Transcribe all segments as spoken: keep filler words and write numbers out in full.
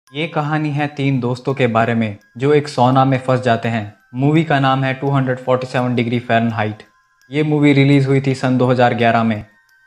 ये कहानी है तीन दोस्तों के बारे में जो एक सौना में फंस जाते हैं। मूवी का नाम है two forty seven degree Fahrenheit. ये मूवी रिलीज़ हुई थी सन दो हज़ार ग्यारह में।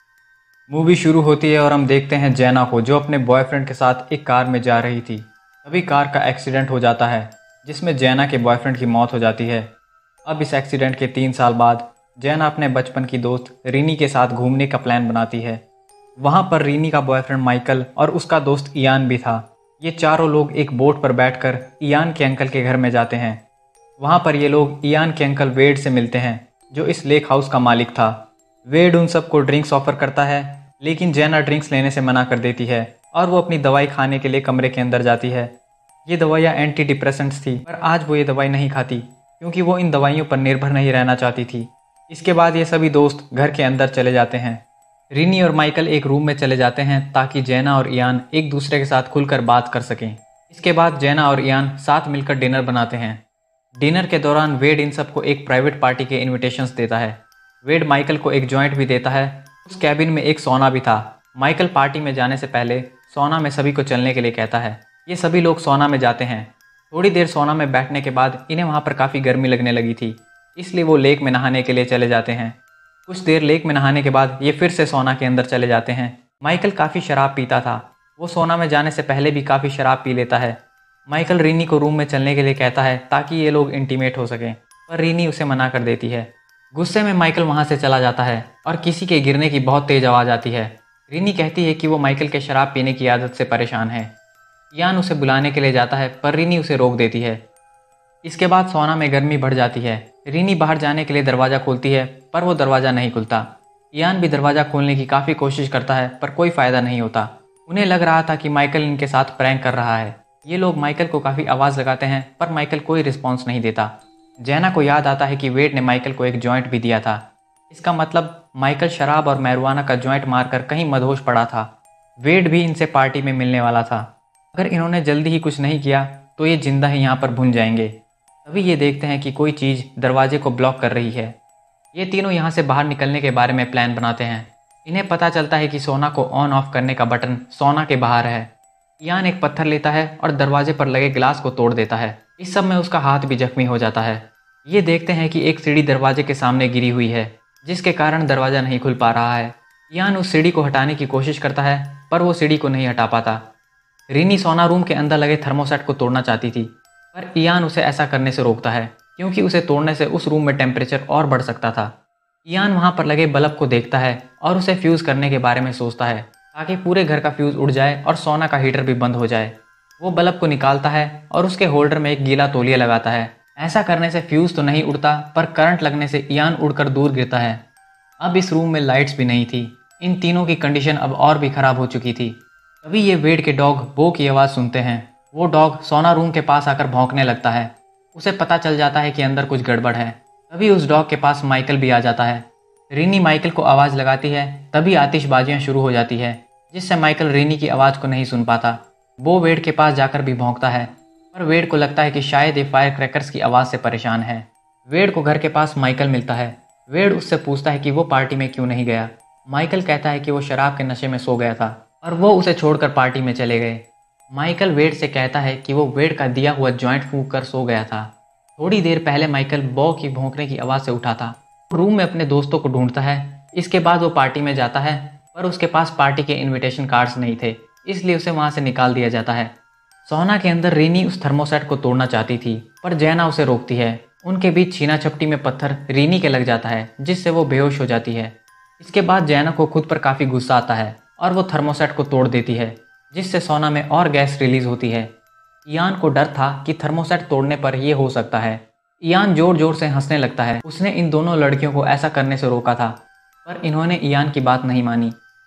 मूवी शुरू होती है और हम देखते हैं जैना को जो अपने बॉयफ्रेंड के साथ एक कार में जा रही थी। तभी कार का एक्सीडेंट हो जाता है जिसमें जैना के बॉयफ्रेंड की मौत हो जाती है। अब इस एक्सीडेंट के तीन साल बाद जैना अपने बचपन की दोस्त रीनी के साथ घूमने का प्लान बनाती है। वहाँ पर रीनी का बॉयफ्रेंड माइकल और उसका दोस्त इयान भी था। ये चारों लोग एक बोट पर बैठकर इयान के अंकल के घर में जाते हैं। वहाँ पर ये लोग इयान के अंकल वेड से मिलते हैं जो इस लेक हाउस का मालिक था। वेड उन सबको ड्रिंक्स ऑफर करता है लेकिन जैना ड्रिंक्स लेने से मना कर देती है और वो अपनी दवाई खाने के लिए कमरे के अंदर जाती है। ये दवाइयाँ एंटी डिप्रेसेंट्स थी पर आज वो ये दवाई नहीं खाती क्योंकि वो इन दवाइयों पर निर्भर नहीं रहना चाहती थी। इसके बाद ये सभी दोस्त घर के अंदर चले जाते हैं। रीनी और माइकल एक रूम में चले जाते हैं ताकि जैना और इयान एक दूसरे के साथ खुलकर बात कर सकें। इसके बाद जैना और इयान साथ मिलकर डिनर बनाते हैं। डिनर के दौरान वेड इन सबको एक प्राइवेट पार्टी के इनविटेशंस देता है। वेड माइकल को एक जॉइंट भी देता है। उस कैबिन में एक सोना भी था। माइकल पार्टी में जाने से पहले सोना में सभी को चलने के लिए कहता है। ये सभी लोग सोना में जाते हैं। थोड़ी देर सोना में बैठने के बाद इन्हें वहाँ पर काफ़ी गर्मी लगने लगी थी, इसलिए वो लेक में नहाने के लिए चले जाते हैं। कुछ देर लेक में नहाने के बाद ये फिर से सोना के अंदर चले जाते हैं। माइकल काफ़ी शराब पीता था। वो सोना में जाने से पहले भी काफ़ी शराब पी लेता है। माइकल रीनी को रूम में चलने के लिए कहता है ताकि ये लोग इंटीमेट हो सकें, पर रीनी उसे मना कर देती है। गुस्से में माइकल वहाँ से चला जाता है और किसी के गिरने की बहुत तेज़ आवाज़ आती है। रीनी कहती है कि वो माइकल के शराब पीने की आदत से परेशान है। इयान उसे बुलाने के लिए जाता है पर रीनी उसे रोक देती है। इसके बाद सोना में गर्मी बढ़ जाती है। रीनी बाहर जाने के लिए दरवाज़ा खोलती है पर वो दरवाज़ा नहीं खुलता। इयान भी दरवाज़ा खोलने की काफ़ी कोशिश करता है पर कोई फ़ायदा नहीं होता। उन्हें लग रहा था कि माइकल इनके साथ प्रैंक कर रहा है। ये लोग माइकल को काफ़ी आवाज़ लगाते हैं पर माइकल कोई रिस्पॉन्स नहीं देता। जैना को याद आता है कि वेड ने माइकल को एक जॉइंट भी दिया था। इसका मतलब माइकल शराब और मैरुआना का जॉइंट मारकर कहीं मदहोश पड़ा था। वेड भी इनसे पार्टी में मिलने वाला था। अगर इन्होंने जल्दी ही कुछ नहीं किया तो ये जिंदा ही यहाँ पर भुन जाएंगे। तभी ये देखते हैं कि कोई चीज़ दरवाजे को ब्लॉक कर रही है। ये तीनों यहाँ से बाहर निकलने के बारे में प्लान बनाते हैं। इन्हें पता चलता है कि सोना को ऑन ऑफ करने का बटन सोना के बाहर है। इयान एक पत्थर लेता है और दरवाजे पर लगे गिलास को तोड़ देता है। इस सब में उसका हाथ भी जख्मी हो जाता है। ये देखते हैं कि एक सीढ़ी दरवाजे के सामने गिरी हुई है जिसके कारण दरवाज़ा नहीं खुल पा रहा है। इयान उस सीढ़ी को हटाने की कोशिश करता है पर वो सीढ़ी को नहीं हटा पाता। रीनी सोना रूम के अंदर लगे थर्मोसेट को तोड़ना चाहती थी पर इयान उसे ऐसा करने से रोकता है क्योंकि उसे तोड़ने से उस रूम में टेम्परेचर और बढ़ सकता था। इयान वहाँ पर लगे बल्ब को देखता है और उसे फ्यूज़ करने के बारे में सोचता है ताकि पूरे घर का फ्यूज़ उड़ जाए और सोना का हीटर भी बंद हो जाए। वो बल्ब को निकालता है और उसके होल्डर में एक गीला तौलिया लगाता है। ऐसा करने से फ्यूज़ तो नहीं उड़ता पर करंट लगने से इयान उड़कर दूर गिरता है। अब इस रूम में लाइट्स भी नहीं थी। इन तीनों की कंडीशन अब और भी ख़राब हो चुकी थी। तभी ये वेड के डॉग बो की आवाज़ सुनते हैं। वो डॉग सोना रूम के पास आकर भौंकने लगता है। उसे पता चल जाता है कि अंदर कुछ गड़बड़ है। तभी उस डॉग के पास माइकल भी आ जाता है। रीनी माइकल को आवाज़ लगाती है। तभी आतिशबाजियाँ शुरू हो जाती है जिससे माइकल रीनी की आवाज़ को नहीं सुन पाता। वो वेड के पास जाकर भी भौंकता है पर वेड को लगता है कि शायद ये फायर क्रैकर्स की आवाज़ से परेशान है। वेड को घर के पास माइकल मिलता है। वेड उससे पूछता है कि वो पार्टी में क्यों नहीं गया। माइकल कहता है कि वो शराब के नशे में सो गया था और वो उसे छोड़कर पार्टी में चले गए। माइकल वेड से कहता है कि वो वेड का दिया हुआ जॉइंट फूंक कर सो गया था। थोड़ी देर पहले माइकल बॉ की भौंकने की आवाज़ से उठा था। रूम में अपने दोस्तों को ढूंढता है। इसके बाद वो पार्टी में जाता है पर उसके पास पार्टी के इनविटेशन कार्ड्स नहीं थे, इसलिए उसे वहाँ से निकाल दिया जाता है। सोना के अंदर रीनी उस थर्मोसेट को तोड़ना चाहती थी पर जैना उसे रोकती है। उनके बीच छीना छपटी में पत्थर रीनी के लग जाता है जिससे वो बेहोश हो जाती है। इसके बाद जैना को खुद पर काफ़ी गुस्सा आता है और वो थर्मोसेट को तोड़ देती है जिससे सोना में और गैस रिलीज होती है। इयान को डर था कि थर्मोसेट तोड़ने पर यह हो सकता है। इयान जोर जोर से हंसने लगता है। उसने इन दोनों लड़कियों को ऐसा करने से रोका था पर इन्होंने इयान की बात नहीं मानी।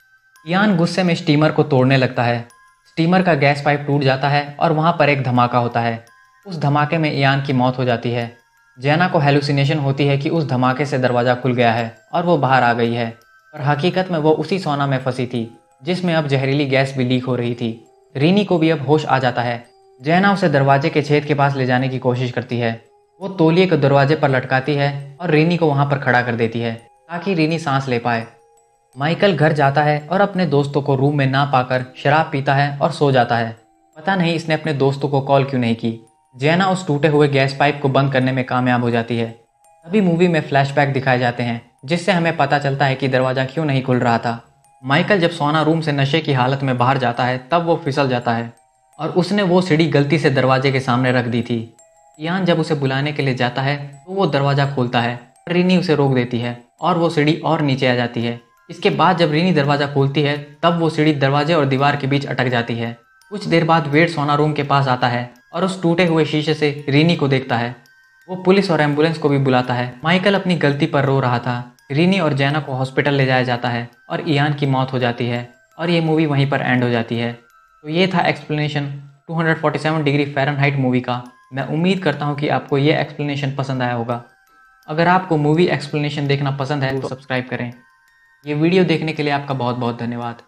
इयान गुस्से में स्टीमर को तोड़ने लगता है। स्टीमर का गैस पाइप टूट जाता है और वहाँ पर एक धमाका होता है। उस धमाके में इयान की मौत हो जाती है। जैना को हेलुसिनेशन होती है कि उस धमाके से दरवाज़ा खुल गया है और वो बाहर आ गई है, पर हकीकत में वो उसी सोना में फंसी थी जिसमें अब जहरीली गैस भी लीक हो रही थी। रीनी को भी अब होश आ जाता है। जैना उसे दरवाजे के छेद के पास ले जाने की कोशिश करती है। वो तौलिए को दरवाजे पर लटकाती है और रीनी को वहाँ पर खड़ा कर देती है ताकि रीनी सांस ले पाए। माइकल घर जाता है और अपने दोस्तों को रूम में ना पाकर शराब पीता है और सो जाता है। पता नहीं इसने अपने दोस्तों को कॉल क्यों नहीं की। जैना उस टूटे हुए गैस पाइप को बंद करने में कामयाब हो जाती है। तभी मूवी में फ्लैशबैक दिखाए जाते हैं जिससे हमें पता चलता है कि दरवाज़ा क्यों नहीं खुल रहा था। माइकल जब सोना रूम से नशे की हालत में बाहर जाता है तब वो फिसल जाता है और उसने वो सीढ़ी गलती से दरवाजे के सामने रख दी थी। इयान जब उसे बुलाने के लिए जाता है तो वो दरवाज़ा खोलता है। रीनी उसे रोक देती है और वो सीढ़ी और नीचे आ जाती है। इसके बाद जब रीनी दरवाज़ा खोलती है तब वो सीढ़ी दरवाजे और दीवार के बीच अटक जाती है। कुछ देर बाद वेड सोना रूम के पास आता है और उस टूटे हुए शीशे से रीनी को देखता है। वो पुलिस और एम्बुलेंस को भी बुलाता है। माइकल अपनी गलती पर रो रहा था। रीनी और जैना को हॉस्पिटल ले जाया जाता है और इयान की मौत हो जाती है और ये मूवी वहीं पर एंड हो जाती है। तो ये था explanation two forty seven degree Fahrenheit movie का। मैं उम्मीद करता हूँ कि आपको ये एक्सप्लेनेशन पसंद आया होगा। अगर आपको मूवी एक्सप्लेनेशन देखना पसंद है तो सब्सक्राइब करें। ये वीडियो देखने के लिए आपका बहुत बहुत धन्यवाद।